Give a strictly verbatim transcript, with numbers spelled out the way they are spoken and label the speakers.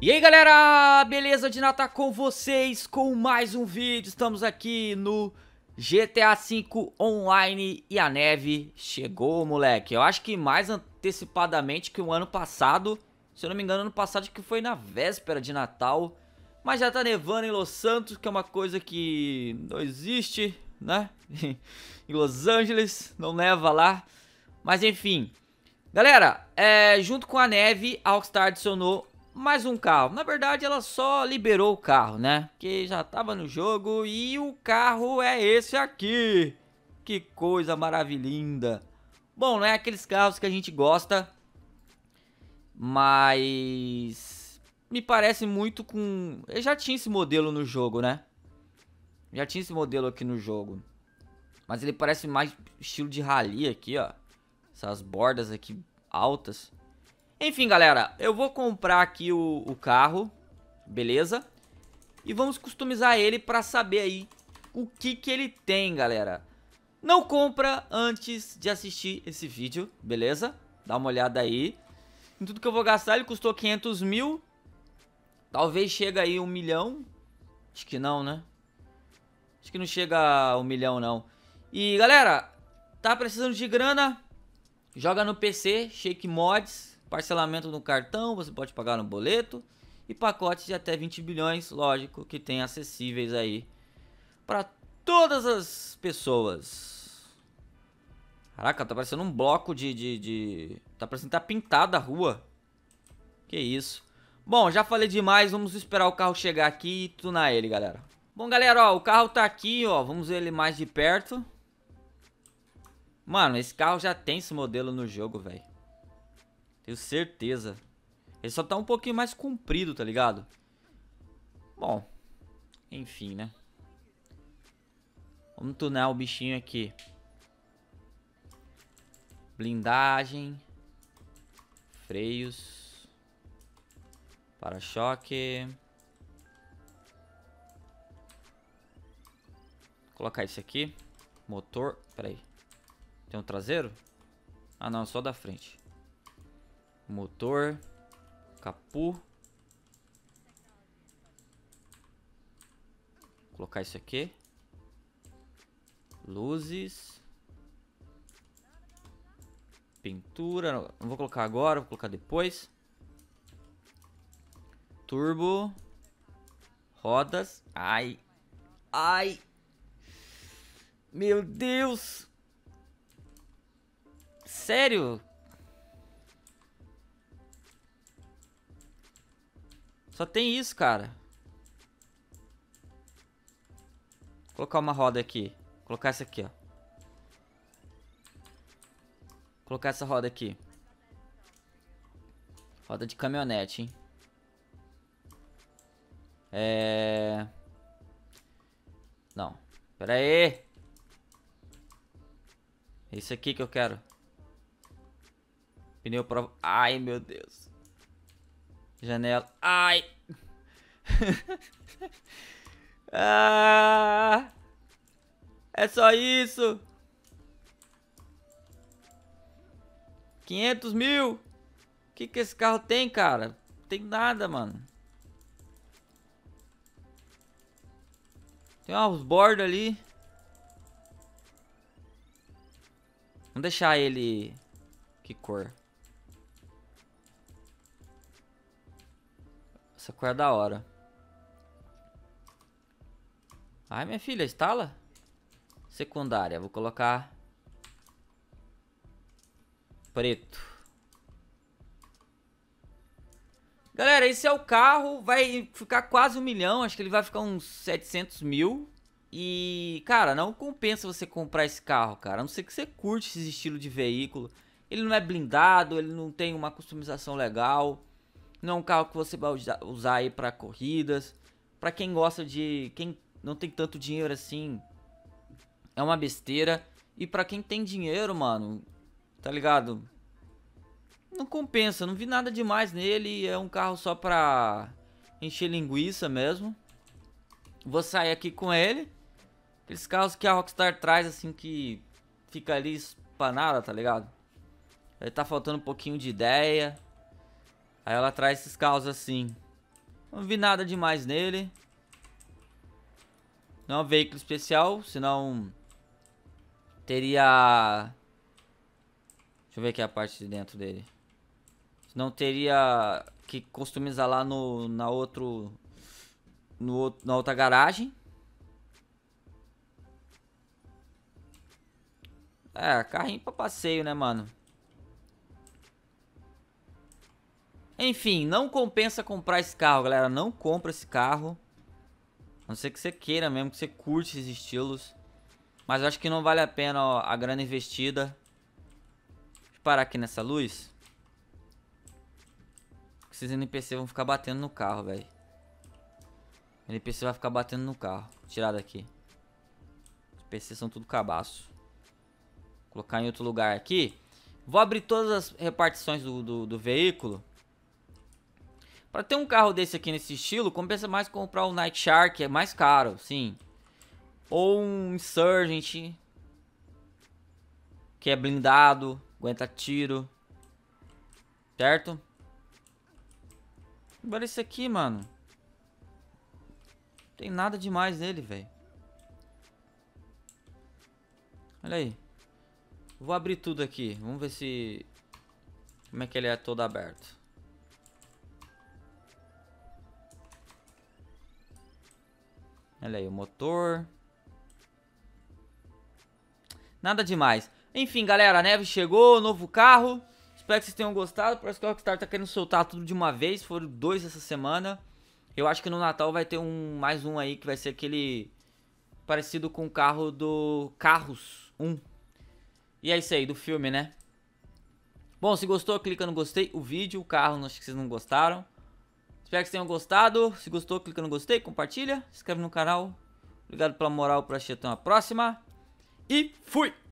Speaker 1: E aí galera, beleza? Dina tá com vocês com mais um vídeo. Estamos aqui no G T A cinco Online e a neve chegou, moleque. Eu acho que mais antecipadamente que o ano passado. Se eu não me engano, ano passado que foi na véspera de Natal. Mas já tá nevando em Los Santos, que é uma coisa que não existe, né? Em Los Angeles, não neva lá. Mas enfim, galera, é, junto com a neve, a Rockstar adicionou mais um carro. Na verdade, ela só liberou o carro, né? Que já tava no jogo e o carro é esse aqui. Que coisa maravilhosa. Bom, não é aqueles carros que a gente gosta, mas me parece muito com... Eu já tinha esse modelo no jogo, né? Já tinha esse modelo aqui no jogo. Mas ele parece mais estilo de rally aqui, ó. Essas bordas aqui altas. Enfim, galera, eu vou comprar aqui o, o carro, beleza? E vamos customizar ele pra saber aí o que que ele tem, galera. Não compra antes de assistir esse vídeo, beleza? Dá uma olhada aí. Em tudo que eu vou gastar, ele custou quinhentos mil. Talvez chegue aí um milhão. Acho que não, né? Acho que não chega a um milhão, não. E, galera, tá precisando de grana? Joga no P C, Shake Mods, parcelamento no cartão, você pode pagar no boleto. E pacotes de até vinte bilhões, lógico, que tem acessíveis aí para todas as pessoas. Caraca, tá parecendo um bloco de, de, de... Tá parecendo que tá pintada a rua. Que isso. Bom, já falei demais, vamos esperar o carro chegar aqui e tunar ele, galera. Bom, galera, ó, o carro tá aqui, ó, vamos ver ele mais de perto. Mano, esse carro já tem esse modelo no jogo, velho. Tenho certeza. Ele só tá um pouquinho mais comprido, tá ligado? Bom, enfim, né? Vamos tunar o bichinho aqui. Blindagem. Freios. Para-choque. Vou colocar esse aqui. Motor. Pera aí. Tem um traseiro? Ah, não, só da frente. Motor. Capu. Vou colocar isso aqui. Luzes. Pintura. Não vou colocar agora, vou colocar depois. Turbo. Rodas. Ai. Ai. Meu Deus. Sério? Só tem isso, cara. Vou colocar uma roda aqui. Vou colocar essa aqui, ó. Vou colocar essa roda aqui. Roda de caminhonete, hein? É... Não. Pera aí. É isso aqui que eu quero. Pneu prova... Ai, meu Deus. Janela. Ai. Ah, é só isso. quinhentos mil. O que que esse carro tem, cara? Não tem nada, mano. Tem uns bordos ali. Vamos deixar ele... Que cor? Essa cor é da hora. Ai, minha filha, instala. Secundária, vou colocar preto. Galera, esse é o carro. Vai ficar quase um milhão. Acho que ele vai ficar uns setecentos mil. E, cara, não compensa você comprar esse carro, cara. A não ser que você curte esse estilo de veículo. Ele não é blindado, ele não tem uma customização legal. Não é um carro que você vai usar aí pra corridas. Pra quem gosta de... Quem não tem tanto dinheiro assim, é uma besteira. E pra quem tem dinheiro, mano, tá ligado? Não compensa, não vi nada demais nele. É um carro só pra encher linguiça mesmo. Vou sair aqui com ele. Aqueles carros que a Rockstar traz assim, que fica ali espanada, tá ligado? Aí tá faltando um pouquinho de ideia. Aí ela traz esses carros assim. Não vi nada demais nele. Não é um veículo especial, senão teria... Deixa eu ver aqui a parte de dentro dele. Senão teria que customizar lá no, na, outro, no outro, na outra garagem. É, carrinho pra passeio, né, mano? Enfim, não compensa comprar esse carro, galera. Não compra esse carro. A não ser que você queira mesmo, que você curte esses estilos. Mas eu acho que não vale a pena, ó, a grana investida. Deixa eu parar aqui nessa luz. Esses N P C vão ficar batendo no carro, velho. N P C vai ficar batendo no carro. Vou tirar daqui. Os N P C são tudo cabaço. Vou colocar em outro lugar aqui. Vou abrir todas as repartições do, do, do veículo. Pra ter um carro desse aqui nesse estilo, compensa mais comprar o Night Shark, que é mais caro, sim. Ou um Insurgent, que é blindado, aguenta tiro. Certo? Agora esse aqui, mano. Não tem nada demais nele, velho. Olha aí. Vou abrir tudo aqui. Vamos ver se... Como é que ele é todo aberto. Olha aí o motor. Nada demais. Enfim, galera, a neve chegou, novo carro. Espero que vocês tenham gostado. Parece que a Rockstar tá querendo soltar tudo de uma vez. Foram dois essa semana. Eu acho que no Natal vai ter um mais um aí, que vai ser aquele parecido com o carro do Carros um. E é isso aí, do filme, né? Bom, se gostou, clica no gostei. O vídeo, o carro, acho que vocês não gostaram. Espero que vocês tenham gostado. Se gostou, clica no gostei, compartilha, se inscreve no canal. Obrigado pela moral, por assistir. Até uma próxima. E fui!